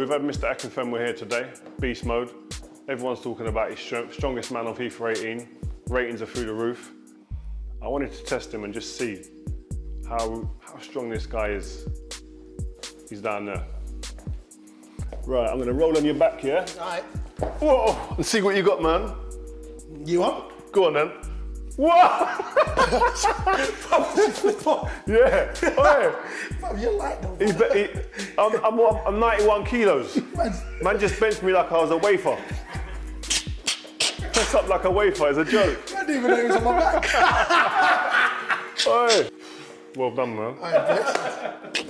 we've had Mr. Akinfenwa here today, beast mode. Everyone's talking about his strongest man on FIFA 18. Ratings are through the roof. I wanted to test him and just see how strong this guy is. He's down there. Right, I'm gonna roll on your back, yeah? All right. Whoa, and see what you got, man. You up? Go on then. Whoa! Yeah. Fam, you're light though. I'm 91 kilos. Man just benched me like I was a wafer. Press up like a wafer is a joke. I didn't even know he was on my back. Oi. Well done, man. All right, bitch.